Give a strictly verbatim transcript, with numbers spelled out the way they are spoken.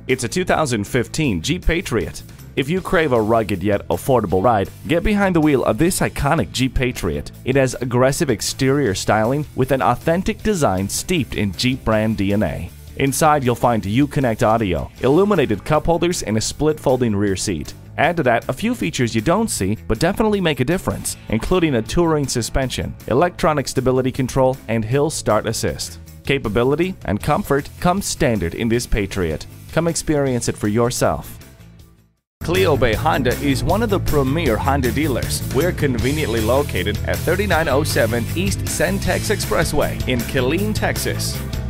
It's a two thousand fifteen Jeep Patriot. If you crave a rugged yet affordable ride, get behind the wheel of this iconic Jeep Patriot. It has aggressive exterior styling with an authentic design steeped in Jeep brand D N A. Inside, you'll find Uconnect audio, illuminated cup holders, and a split folding rear seat. Add to that a few features you don't see but definitely make a difference, including a touring suspension, electronic stability control, and hill start assist. Capability and comfort come standard in this Patriot. Come experience it for yourself. Cleo Bay Honda is one of the premier Honda dealers. We're conveniently located at thirty-nine oh seven East Centex Expressway in Killeen, Texas.